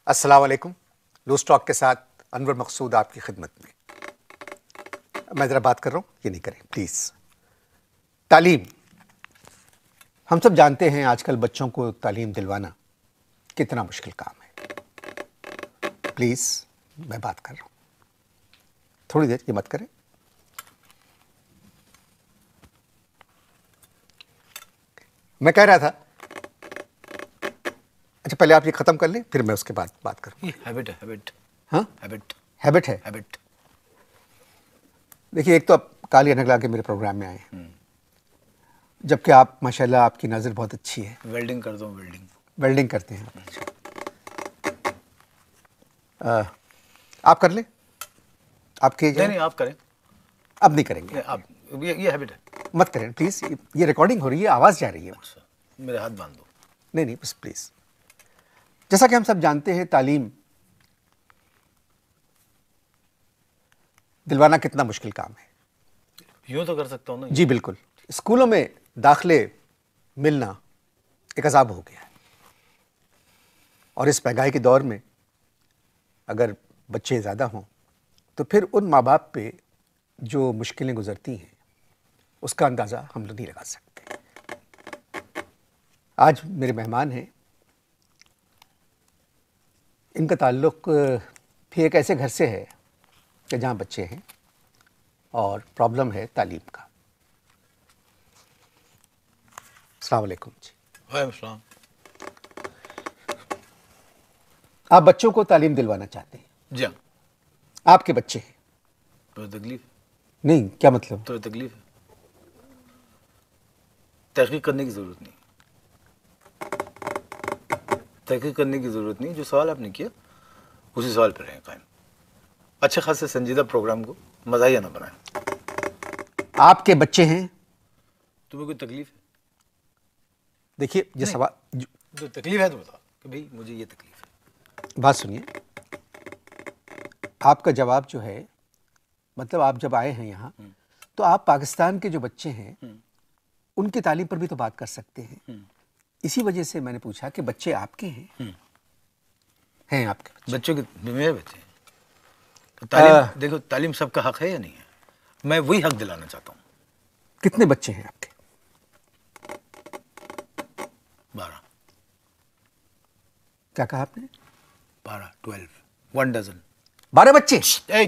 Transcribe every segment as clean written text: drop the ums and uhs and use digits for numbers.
अस्सलाम वालेकुम। लूसेटॉक के साथ अनवर मकसूद आपकी खिदमत में। मैं ज़रा बात कर रहा हूँ, ये नहीं करें प्लीज़। तालीम, हम सब जानते हैं आजकल बच्चों को तालीम दिलवाना कितना मुश्किल काम है। प्लीज़ मैं बात कर रहा हूँ, थोड़ी देर ये मत करें। मैं कह रहा था, अच्छा पहले आप ये ख़त्म कर लें, फिर मैं उसके बाद बात करूँ। हैबिट है, हैबिट। हाँ, हैबिट है। हैबिट। देखिए, एक तो आप काली अनग ला के मेरे प्रोग्राम में आए हैं, जबकि आप माशाल्लाह आपकी नज़र बहुत अच्छी है। वेल्डिंग करता हूँ, वेल्डिंग करते हैं। आप कर लें, आप कीजिए। नहीं, आप करें। अब नहीं करेंगे आप, ये हैबिट है। मत करें प्लीज़। ये रिकॉर्डिंग हो रही है, आवाज़ जा रही है। मेरे हाथ बांध दो। नहीं बस प्लीज़। जैसा कि हम सब जानते हैं, तालीम दिलवाना कितना मुश्किल काम है। यूँ तो कर सकता हूँ ना। जी बिल्कुल। स्कूलों में दाखिले मिलना एक अजाब हो गया है, और इस महंगाई के दौर में अगर बच्चे ज़्यादा हों तो फिर उन माँ बाप पे जो मुश्किलें गुजरती हैं उसका अंदाज़ा हम लोग नहीं लगा सकते। आज मेरे मेहमान हैं, इनका ताल्लुक़ भी एक ऐसे घर से है कि जहाँ बच्चे हैं और प्रॉब्लम है तालीम का। अस्सलाम वालेकुम जी। वालेकुम सलाम। आप बच्चों को तालीम दिलवाना चाहते हैं? जी हाँ। आपके बच्चे हैं? तो तकलीफ नहीं, क्या मतलब? तो तकलीफ है, तहकीक करने की ज़रूरत नहीं। तहकीक करने की ज़रूरत नहीं। जो सवाल आपने किया उसी सवाल पर रहें कायम। अच्छे खासे संजीदा प्रोग्राम को मज़ाहिया ना बनाएं। आपके बच्चे हैं? तुम्हें कोई तकलीफ है? देखिए, ये सवाल जो तकलीफ है तो बताओ कि भाई मुझे ये तकलीफ है। बात सुनिए, आपका जवाब जो है, मतलब आप जब आए हैं यहाँ तो आप पाकिस्तान के जो बच्चे हैं उनकी तालीम पर भी तो बात कर सकते हैं। इसी वजह से मैंने पूछा कि बच्चे आपके हैं? हैं आपके बच्चे? बच्चों के मेरे बच्चे हैं। तो तालीम, देखो तालीम सबका हक है या नहीं है? मैं वही हक दिलाना चाहता हूँ। कितने बच्चे हैं आपके? 12। क्या कहा आपने? 12, 12, 1 डजन। 12 बच्चे?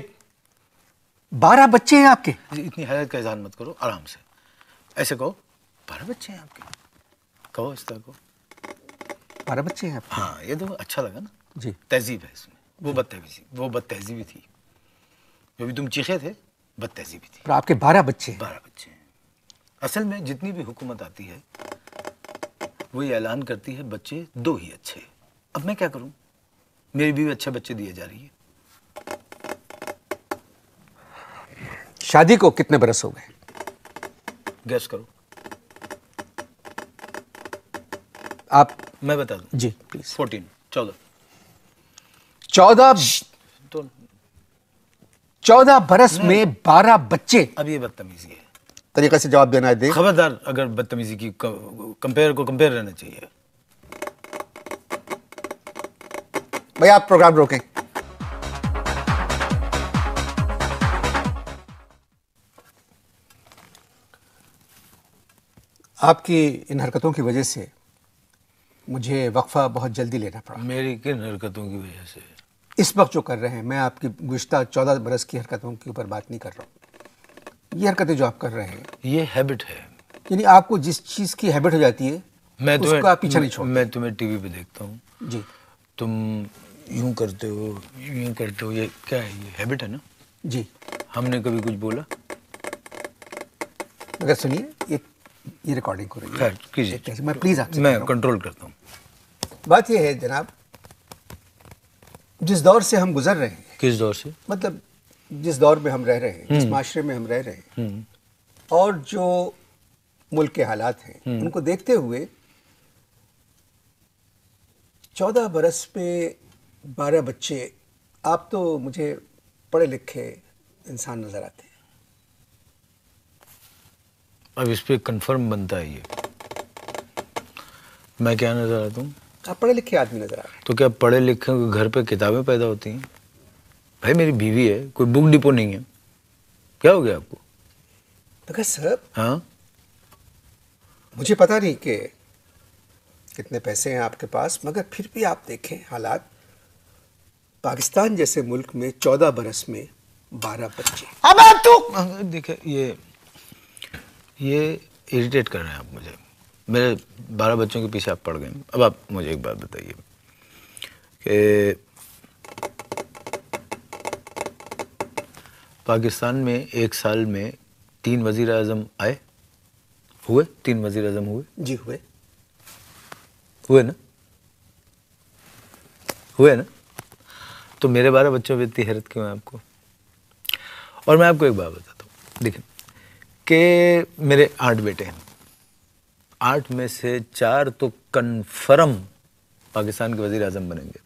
12 बच्चे हैं आपके? इतनी हैरत का इज़हार मत करो, आराम से ऐसे कहो 12 बच्चे हैं आपके। कहो इस तरह को 12 बच्चे हैं आपके? हाँ, ये तो अच्छा लगा ना जी। तहजीब है इसमें। वो बदतहजीबी थी। जो भी तुम चीखे थे, बदतहजीबी थी। पर आपके 12 बच्चे हैं? 12 बच्चे हैं। असल में जितनी भी हुकूमत आती है वो ये ऐलान करती है बच्चे 2 ही अच्छे। अब मैं क्या करूं? मेरी भी अच्छे बच्चे दिए जा रही है। शादी को कितने बरस हो गए? गैस करो। आप? मैं बता दूं? जी प्लीज। 14, 14। 14 बरस में 12 बच्चे? अब ये बदतमीजी है। तरीके से जवाब देना है। दे खबरदार, अगर बदतमीजी की कंपेयर रहना चाहिए। भैया आप प्रोग्राम रोकें। आपकी इन हरकतों की वजह से मुझे वक्फा बहुत जल्दी लेना पड़ा। मेरी किन हरकतों की वजह से? इस वक्त जो कर रहे हैं, मैं आपकी गुज़िश्ता 14 बरस की हरकतों के ऊपर बात नहीं कर रहा हूँ। ये हरकतें जो आप कर रहे हैं, ये हैबिट है। यानी आपको जिस चीज़ की हैबिट हो जाती है उसको आप पीछा नहीं छोड़ते। मैं तुम्हें टीवी पे देखता हूँ जी, तुम यूं करते हो, ये क्या है? ये हैबिट है ना? जी। हमने कभी कुछ बोला? मगर सुनिए, ये रिकॉर्डिंग हो रही है। कीजिए। मैं प्लीज़ आपसे मैं कंट्रोल करता हूँ। बात यह है जनाब, जिस दौर से हम गुजर रहे हैं। किस दौर से? मतलब जिस दौर में हम रह रहे हैं, जिस माशरे में हम रह रहे हैं, और जो मुल्क के हालात हैं, उनको देखते हुए 14 बरस पे 12 बच्चे, आप तो मुझे पढ़े लिखे इंसान नजर आते हैं। अब इस पे कंफर्म बनता है ये, मैं क्या नजर आता हूँ? आप पढ़े लिखे आदमी नजर आ रहे हैं। तो क्या पढ़े लिखे के घर पे किताबें पैदा होती हैं? भाई मेरी बीवी है, कोई बुक डिपो नहीं है। क्या हो गया आपको? मगर सर, हाँ, मुझे पता नहीं कि कितने पैसे हैं आपके पास, मगर फिर भी आप देखें हालात, पाकिस्तान जैसे मुल्क में 14 बरस में 12 बच्चे। अब तो देखिए, ये इरिटेट कर रहे हैं आप मुझे। मेरे 12 बच्चों के पीछे आप पड़ गए। अब आप मुझे एक बात बताइए कि पाकिस्तान में एक साल में 3 वज़ीर आज़म आए हुए? 3 वज़ीर आज़म हुए? जी हुए ना? हुए ना? तो मेरे 12 बच्चों पे इतनी हैरत क्यों है आपको? और मैं आपको एक बात बताता हूँ, देखिए कि मेरे 8 बेटे हैं, 8 में से 4 तो कन्फर्म पाकिस्तान के वज़ीर आज़म बनेंगे।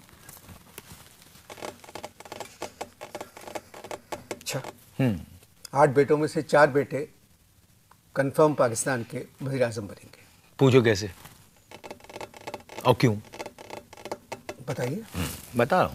अच्छा। 8 बेटों में से 4 बेटे कंफर्म पाकिस्तान के वज़ीर आज़म बनेंगे। पूछो कैसे और क्यों? बताइए। बता रहा हूँ,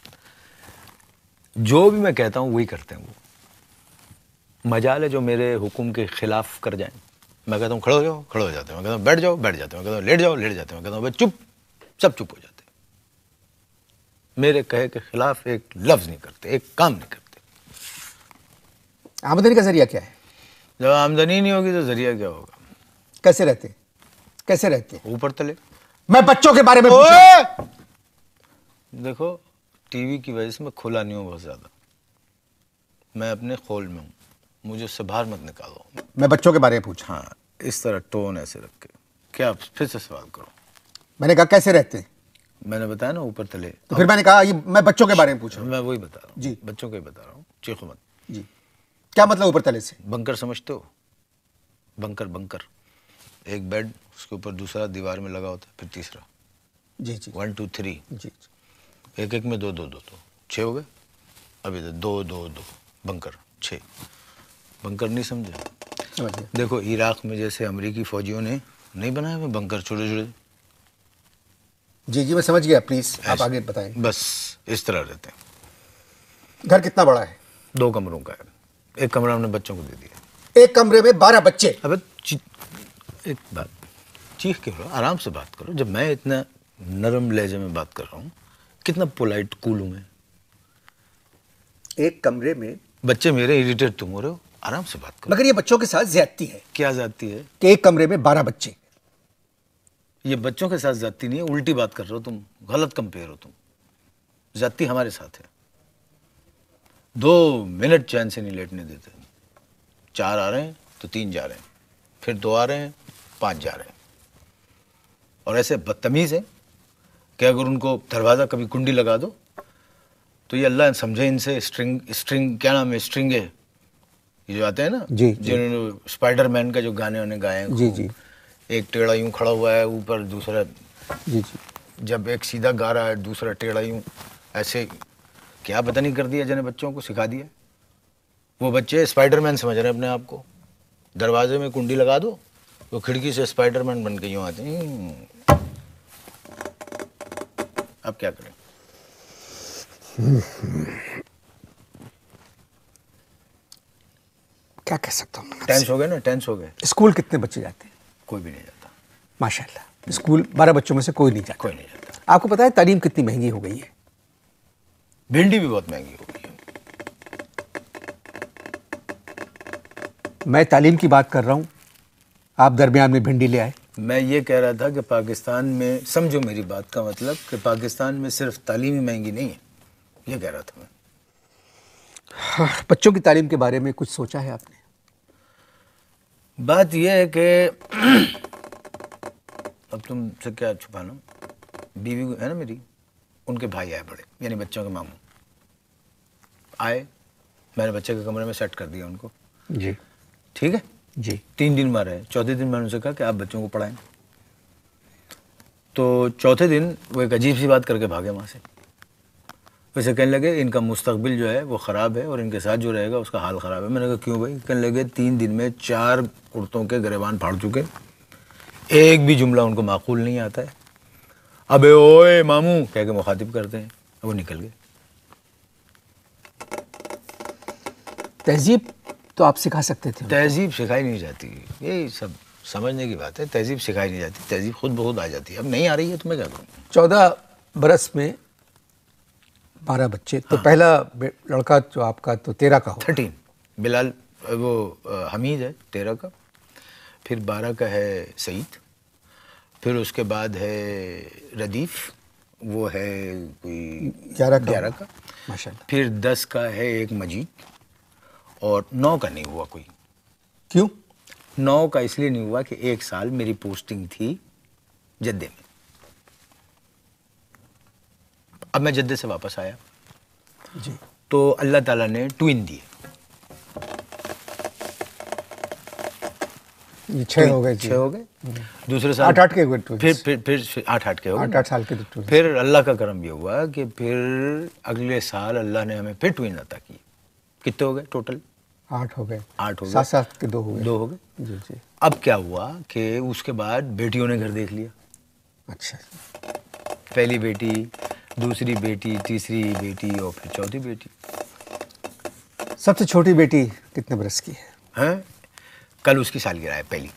जो भी मैं कहता हूँ वही करते हैं वो। मजाल है जो मेरे हुक्म के खिलाफ कर जाएं। मैं कहता हूँ खड़े हो जाओ, खड़े हो जाते हैं। मैं कहता हूँ बैठ जाओ, बैठ जाते हैं। मैं कहता हूँ लेट जाओ, लेट जाते हैं। मैं कहता हूँ चुप, सब चुप हो जाते हैं। मेरे कहे के खिलाफ एक लफ्ज़ नहीं करते, एक काम नहीं करते। आमदनी का जरिया क्या है? जब आमदनी नहीं होगी तो जरिया क्या होगा? कैसे रहते? कैसे रहते? ऊपर तले। मैं बच्चों के बारे में पूछ रहा हूं। देखो, टीवी की वजह से मैं खुला नहीं हूँ बहुत ज़्यादा। मैं अपने खोल में हूँ, मुझे उससे बाहर मत निकालो। मैं बच्चों के बारे में पूछा। हाँ, इस तरह टोन ऐसे रख के। क्या आप फिर से सवाल करो? मैंने कहा कैसे रहते हैं? मैंने बताया ना ऊपर तले। तो फिर मैंने कहा ये मैं बच्चों के बारे में पूछ रहा हूँ। मैं वही बता रहा हूँ जी, बच्चों को ही बता रहा हूँ, चीखो मत। जी, क्या मतलब ऊपर तले से? बंकर समझते हो? Bunker, bunker. एक बेड, उसके ऊपर दूसरा दीवार में लगा होता है, फिर तीसरा। जी जी 1 2 3। जी। एक एक में 2 2 2 2 6 हो गए। अभी 2 2 2 बंकर 6। बंकर नहीं समझे? समझ गया। देखो, इराक में जैसे अमेरिकी फौजियों ने नहीं बनाए हुए बंकर छोटे छोटे। जी जी मैं समझ गया, प्लीज आप आगे बताएं। बस इस तरह रहते हैं। घर कितना बड़ा है? 2 कमरों का है। एक कमरा हमने बच्चों को दे दिया। एक कमरे में 12 बच्चे? अबे एक बात, चीख के बोलो, आराम से बात करो। जब मैं इतना नरम लहजे में बात कर रहा हूँ, कितना पोलाइट कूल हूँ मैं। एक कमरे में बच्चे मेरे, इरिटेट तुम हो रहे हो। आराम से बात करो। मगर ये बच्चों के साथ ज्यादती है। क्या ज्यादती है? कि एक कमरे में 12 बच्चे। ये बच्चों के साथ ज्यादती नहीं है, उल्टी बात कर रहे हो तुम, गलत कंपेयर हो तुम। ज्यादती हमारे साथ है। 2 मिनट चैन से नहीं लेटने देते। 4 आ रहे हैं तो 3 जा रहे हैं, फिर 2 आ रहे हैं, 5 जा रहे हैं। और ऐसे बदतमीज है कि अगर उनको दरवाज़ा कभी कुंडी लगा दो तो ये अल्लाह समझे इनसे स्ट्रिंग क्या नाम है, स्ट्रिंग है ये जो आते हैं ना, जिन्होंने स्पाइडरमैन का जो गाने उन्हें गाए हैं। जी जी। एक टेढ़ा यूं खड़ा हुआ है ऊपर, दूसरा जी जी। जब एक सीधा गा रहा है, दूसरा टेढ़ा यूं, ऐसे क्या पता नहीं कर दिया जिन्हें बच्चों को सिखा दिया। वो बच्चे स्पाइडरमैन समझ रहे हैं अपने आप को। दरवाजे में कुंडी लगा दो तो खिड़की से स्पाइडरमैन बन के यूं आते हैं। अब क्या करें? क्या कह सकता हूँ? टेंस हो गए ना, टेंस हो गए। स्कूल कितने बच्चे जाते हैं? कोई भी नहीं जाता माशाल्लाह। स्कूल 12 बच्चों में से कोई नहीं जाता। कोई नहीं जाता। आपको पता है तालीम कितनी महंगी हो गई है? भिंडी भी बहुत महंगी हो गई है। मैं तालीम की बात कर रहा हूँ, आप दरमियान में भिंडी ले आए। मैं ये कह रहा था कि पाकिस्तान में, समझो मेरी बात का मतलब, कि पाकिस्तान में सिर्फ तालीम ही महंगी नहीं है, ये कह रहा था मैं। हाँ, बच्चों की तालीम के बारे में कुछ सोचा है आपने? बात यह है कि अब तुमसे क्या छुपाना, बीवी है ना मेरी, उनके भाई आए बड़े, यानी बच्चों के मामू आए। मैंने बच्चे के कमरे में सेट कर दिया उनको। जी ठीक है जी। 3 दिन में रहे। चौथे दिन मैंने उनसे कहा कि आप बच्चों को पढ़ाएं। तो चौथे दिन वो एक अजीब सी बात करके भागे वहाँ से। वैसे कहने लगे इनका मुस्तकबिल जो है वो ख़राब है और इनके साथ जो रहेगा उसका हाल ख़राब है। मैंने कहा क्यों भाई? कहने लगे 3 दिन में 4 कुर्तों के गिरेबान फाड़ चुके, एक भी जुमला उनको माकूल नहीं आता है। अबे ओए मामू कह के मुखातिब करते हैं, वो निकल गए। तहजीब तो आप सिखा सकते थे। तहजीब सिखाई नहीं जाती, ये सब समझने की बात है। तहजीब सिखाई नहीं जाती, तहजीब खुद बहुत आ जाती है। अब नहीं आ रही है तो मैं क्या करूँ। 14 बरस में 12 बच्चे। तो पहला लड़का जो आपका तो 13 का होगा। 13 बिलाल, वो हमीद है 13 का, फिर 12 का है सईद, फिर उसके बाद है रदीफ, वो है कोई 11 का माशाल्लाह। फिर 10 का है एक मजीद, और 9 का नहीं हुआ कोई। क्यों? 9 का इसलिए नहीं हुआ कि एक साल मेरी पोस्टिंग थी जद्दे में। अब मैं जद्दे से वापस आया जी, तो अल्लाह ताला ने ट्विन दिए। ये 6 हो गए। 6 हो गए। दूसरे साल 8 के हुए। फिर 8 के हो गए। 8 साल के twins। फिर अल्लाह का करम ये हुआ कि फिर अगले साल अल्लाह ने हमें फिर ट्विन अता किए। कितने हो गए टोटल? 8 हो गए। 8 हो गए। 7 के 2 हो गए। 2 हो गए। जी जी। अब क्या हुआ कि उसके बाद बेटियों ने घर देख लिया। अच्छा। पहली बेटी, दूसरी बेटी, तीसरी बेटी और फिर चौथी बेटी। सबसे छोटी बेटी कितने बरस की है? हैं? कल उसकी सालगिरह है पहली।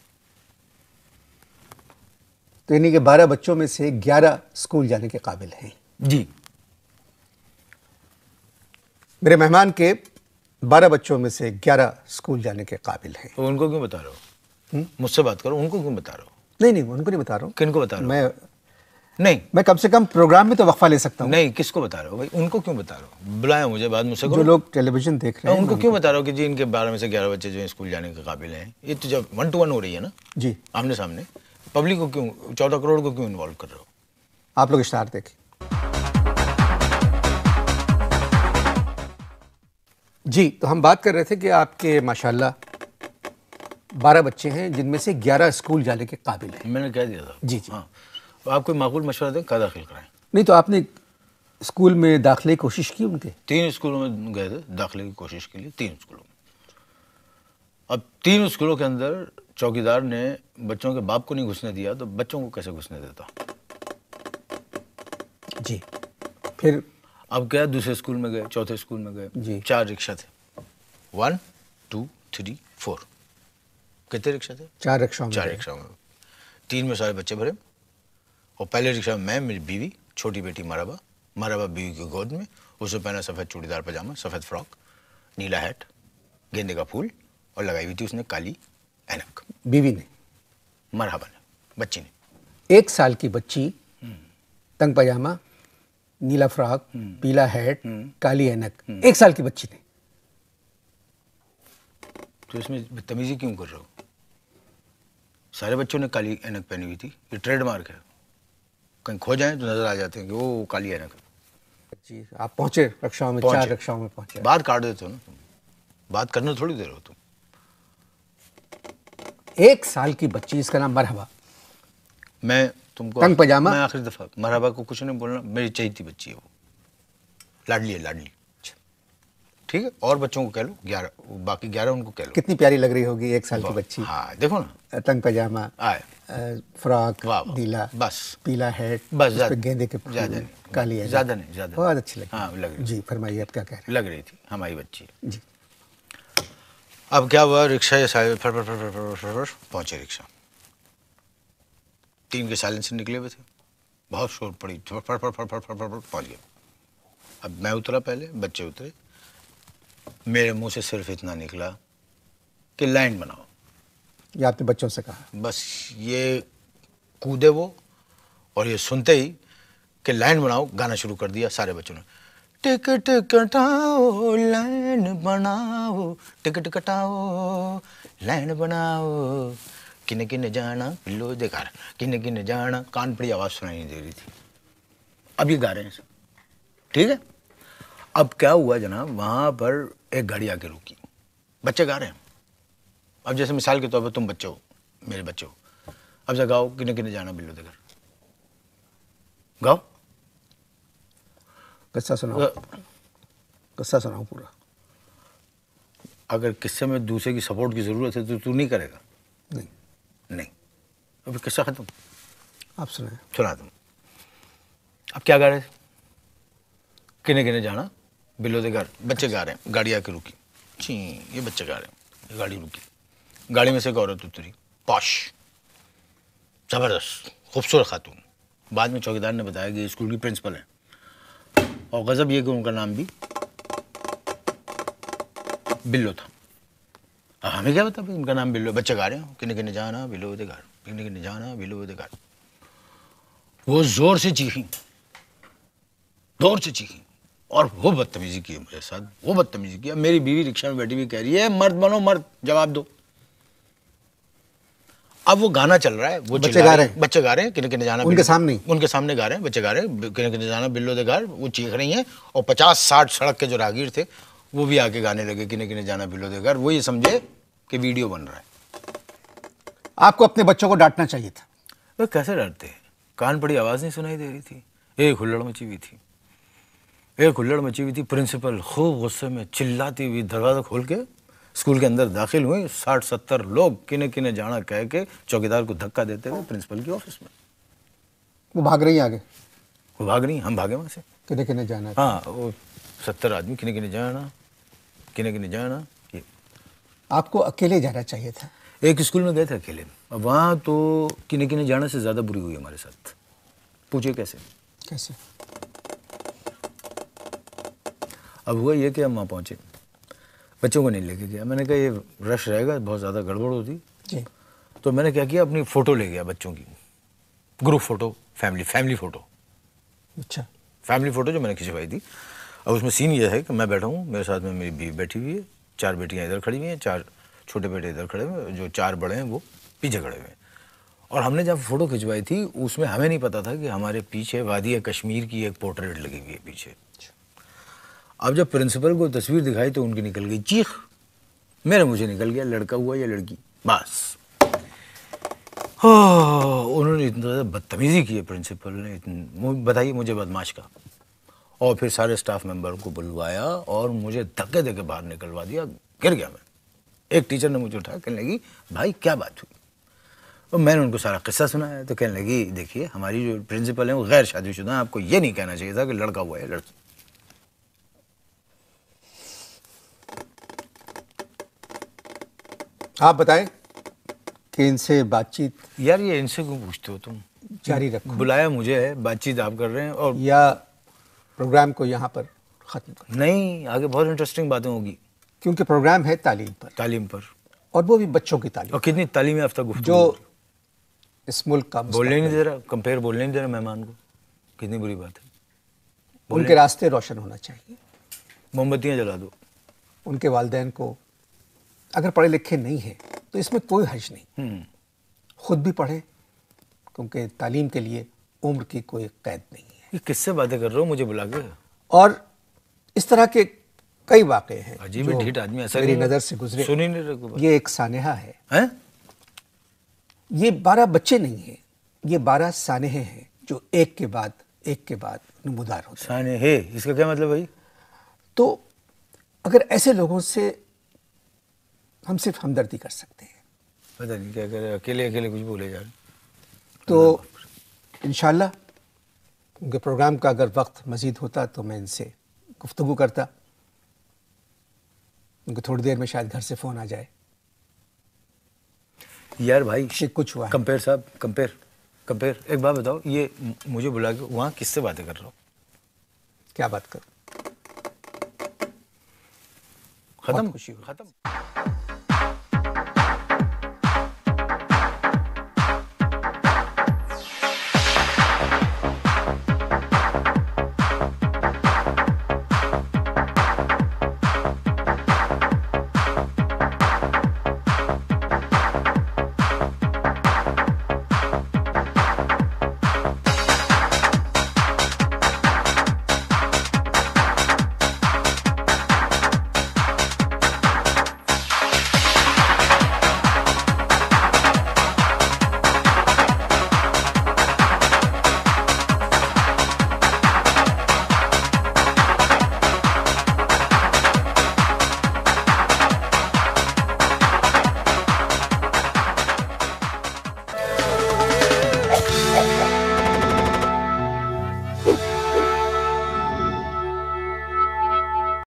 तो यानी कि 12 बच्चों में से 11 स्कूल जाने के काबिल हैं। जी। मेरे मेहमान के 12 बच्चों में से 11 स्कूल जाने के काबिल हैं। तो उनको क्यों बता रहे हो? मुझसे बात करो, उनको क्यों बता रहे हो? नहीं नहीं, उनको नहीं बता रहा हूँ। किनको बता रहे हो? मैं नहीं, कम से कम प्रोग्राम में तो वक्फा ले सकता हूँ। नहीं, किसको बता रहे हो भाई? उनको क्यों बता रहे हो? बुलाया मुझे, बाद मुझसे करो। जो लोग टेलीविजन देख रहे हैं उनको क्यों बता रहे हो कि जी इनके 12 में से 11 बच्चे जो हैं स्कूल जाने के काबिल हैं? ये तो जब 1 to 1 हो रही है ना जी, आमने सामने, पब्लिक को क्यों, 14 करोड़ को क्यों इन्वॉल्व कर रहे हो? आप लोग इश्ताहार देखें। जी, तो हम बात कर रहे थे कि आपके माशाल्लाह 12 बच्चे हैं जिनमें से 11 स्कूल जाने के काबिल हैं। मैंने कह दिया था। जी जी। हाँ, तो आप कोई माकूल मशवरा दें, कहाँ दाखिल कराएं? नहीं तो आपने स्कूल में दाखिले की कोशिश की उनके? 3 स्कूलों में गए थे दाखिले की कोशिश के लिए, 3 स्कूलों में। अब 3 स्कूलों के अंदर चौकीदार ने बच्चों के बाप को नहीं घुसने दिया, तो बच्चों को कैसे घुसने देता? जी। फिर अब क्या, दूसरे स्कूल में गए, चौथे स्कूल में गए जी। 4 रिक्शा थे, 1 2 3 4। कितने रिक्शा थे? 4 रिक्शाओं में। 4 रिक्शाओं में 3 में सारे बच्चे भरे, और पहले रिक्शा में मैं, मेरी बीवी, छोटी बेटी मराबा बीवी की गोद में, उसे पहना सफ़ेद चूड़ीदार पजामा, सफ़ेद फ्रॉक, नीला हैट, गेंदे का फूल, और लगाई हुई थी उसने काली ऐनक। बीवी ने? मरहबा ने, बच्ची ने। 1 साल की बच्ची, तंग पजामा, नीला फ्रॉक, पीला हैट, काली ऐनक, 1 साल की बच्ची ने। तो इसमें बदतमीजी क्यों कर रहे हो? सारे बच्चों ने काली ऐनक पहनी हुई थी, ये ट्रेडमार्क है। कहीं खो जाएं तो नजर आ जाते हैं कि वो काली ऐनक है। जी, आप पहुंचे रिक्शाओं में, 4 रिक्शाओं में पहुंचे। बात काट देते हो ना तुम, बात करने थोड़ी देर हो तुम। 1 साल की बच्ची, इसका नाम मरहबा। मैं तुमको तंग पजामा, मैं आखिरी दफा मरहबा को कुछ नहीं बोलना, मेरी चहेती बच्ची है वो, लाडली है, लाडली। ठीक है, और बच्चों को कह लो 11, बाकी 11 उनको कह लो। कितनी प्यारी लग रही होगी 1 साल की बच्ची। हाँ देखो ना, तंग पजामा, फ्रॉक, नीला, बस पीला हैट, बस, उस पे गेंदे के फूल, ज़्यादा नहीं, काली ऐनक। ज़्यादा नहीं, ज़्यादा बहुत अच्छी लगी। हाँ लग रही। जी फरमाइए, आप क्या कह रहे लग रही थी हमारी बच्ची। जी। अब क्या हुआ, रिक्शा ये सारे फर पहुंचे रिक्शा, 3 के साइलेंसर निकले हुए थे, बहुत शोर पड़ी, फर पहुंच गए। अब मैं उतरा पहले, बच्चे उतरे, मेरे मुंह से सिर्फ इतना निकला कि लाइन बनाओ। ये आपने बच्चों से कहा? बस ये कूदे वो, और ये सुनते ही कि लाइन बनाओ गाना शुरू कर दिया सारे बच्चों ने। टिकट कटाओ लाइन बनाओ, टिकट कटाओ लाइन बनाओ, किने किने जाना पिल्लो देखा, किने किने जाना, कान पड़ी आवाज़ सुनाई नहीं दे रही थी। अब ये गा रहे हैं सब, ठीक है। अब क्या हुआ जनाब, वहाँ पर एक गाड़ी आके रुकी, बच्चे गा रहे हैं। अब जैसे मिसाल के तौर पर तुम बच्चे हो, मेरे बच्चे हो, अब से गाओ किने किने जाना बिल्लो देकर, गाओ। किस्सा सुनाओ, किस्सा सुनाओ पूरा। अगर किस्से में दूसरे की सपोर्ट की ज़रूरत है तो तू नहीं करेगा? नहीं नहीं, अभी किस्सा ख़त्म। आप सुनाए। सुना तुम। अब क्या गा रहे, किने किने जाना बिलो दे घर, बच्चे गा रहे हैं, गाड़ी आके रुकी, छी ये बच्चे गा रहे हैं, गाड़ी रुकी, गाड़ी में से एक औरत उतरी, पॉश, जबरदस्त खूबसूरत खातून। बाद में चौकीदार ने बताया कि स्कूल की प्रिंसिपल है, और गजब ये कि उनका नाम भी बिल्लो था। अब हमें क्या पता उनका नाम बिल्लो, बच्चे गा रहे हो किने किने जाना बिलो दे घर, किने किने जाना बिलो दे घर। वो जोर से चीखी, जोर से चीखी, और वो बदतमीजी की मेरे साथ, वो बदतमीजी की। मेरी बीवी रिक्शा में बैठी हुई कह रही है मर्द बनो मर्द, जवाब दो। अब वो गाना चल रहा है, वो बच्चे गा रहे हैं, बच्चे गा रहे हैं किने किने जाना, उनके सामने गा रहे हैं, बच्चे गा रहे हैं किने किने जाना बिल्लो दे घर, वो चीख रही हैं। और 50-60 सड़क के जो राहगीर थे वो भी आके गाने लगे किने किने जाना बिल्लो दे घर। वो ये समझे कि वीडियो बन रहा है। आपको अपने बच्चों को डांटना चाहिए था। वो कैसे डरते हैं, कान पड़ी आवाज़ नहीं सुनाई दे रही थी, एक हुल्लड़ मची हुई थी, एक हुल्लड़ मची हुई थी। प्रिंसिपल खूब गुस्से में चिल्लाती हुई दरवाज़ा खोल के स्कूल के अंदर दाखिल हुई। 60-70 लोग किने किने जाना कह के चौकीदार को धक्का देते हुए प्रिंसिपल के ऑफिस में। वो भाग रही है आगे, वो भाग रही, हम भागे वहाँ से, किने किने जाना। हाँ, वो 70 आदमी किने किने जाना, किने किने जाना। ये आपको अकेले जाना चाहिए था। एक स्कूल में गए थे अकेले, अब वहाँ तो किने किने जाने से ज़्यादा बुरी हुई हमारे साथ। पूछिए कैसे कैसे? अब हुआ ये कि हम वहाँ पहुँचे, बच्चों को नहीं लेके गया। मैंने कहा ये रश रहेगा, बहुत ज़्यादा गड़बड़ होती जी। तो मैंने क्या किया, अपनी फ़ोटो ले गया बच्चों की, ग्रुप फ़ोटो, फैमिली फ़ोटो। अच्छा। फैमिली फ़ोटो जो मैंने खिंचवाई थी। अब उसमें सीन ये है कि मैं बैठा हूँ, मेरे साथ में मेरी बीवी बैठी हुई है, 4 बेटियाँ इधर खड़ी हुई हैं, 4 छोटे बेटे इधर खड़े हुए हैं, जो 4 बड़े हैं वो पीछे खड़े हुए हैं। और हमने जब फ़ोटो खिंचवाई थी उसमें हमें नहीं पता था कि हमारे पीछे वादी कश्मीर की एक पोर्ट्रेट लगी हुई है पीछे। अब जब प्रिंसिपल को तस्वीर दिखाई तो उनकी निकल गई चीख, मेरे मुझे निकल गया लड़का हुआ या लड़की, बस। उन्होंने इतना ज़्यादा बदतमीज़ी की है प्रिंसिपल ने, बताइए मुझे बदमाश का। और फिर सारे स्टाफ मेंबर को बुलवाया और मुझे धक्के दे के बाहर निकलवा दिया, गिर गया मैं। एक टीचर ने मुझे उठाया, कहने लगी भाई क्या बात हुई। और मैंने उनको सारा किस्सा सुनाया तो कहने लगी देखिए हमारी जो प्रिंसिपल है वो गैर शादीशुदा है, आपको ये नहीं कहना चाहिए था कि लड़का हुआ है लड़की। आप बताएं कि इनसे बातचीत, यार ये इनसे क्यों पूछते हो तुम, जारी रखो। बुलाया मुझे है, बातचीत आप कर रहे हैं, और या प्रोग्राम को यहाँ पर ख़त्म करो। नहीं, आगे बहुत इंटरेस्टिंग बातें होगी, क्योंकि प्रोग्राम है तालीम पर, तालीम पर, और वो भी बच्चों की तालीम। और कितनी तालीम याफ्ता गुफ्तगू जो इस मुल्क का बोलने नहीं दे रहा, कंपेयर बोलने नहीं दे रहा मेहमान को, कितनी बुरी बात है। उनके रास्ते रोशन होना चाहिए। मोमबत्तियाँ जला दो। उनके वालिदैन को अगर पढ़े लिखे नहीं हैं तो इसमें कोई हर्ज नहीं, खुद भी पढ़ें, क्योंकि तालीम के लिए उम्र की कोई कैद नहीं है। ये किससे बातें कर रहे हो मुझे बुला के? और इस तरह के कई वाक़े हैं अजीब ढीठ आदमी, ऐसा मेरी नज़र से गुजरे। सुन ही नहीं रहे। ये एक सानेहा है, हैं? ये 12 बच्चे नहीं हैं, ये 12 सानेहे हैं जो एक के बाद नमूदार होते हैं। सानेहे, इसका क्या मतलब भाई? तो अगर ऐसे लोगों से हम सिर्फ हमदर्दी कर सकते हैं। पता नहीं क्या करे, अकेले अकेले कुछ बोले जा रहे। तो इंशाल्लाह उनके प्रोग्राम का अगर वक्त मज़ीद होता तो मैं इनसे गुफ्तगू करता। उनको थोड़ी देर में शायद घर से फ़ोन आ जाए। यार भाई कुछ हुआ है। कंपेयर साहब, कंपेयर एक बात बताओ, ये मुझे बुला के वहाँ किससे बातें कर रहा हो? क्या बात करूं? खत्म, खुशी हुई। खत्म।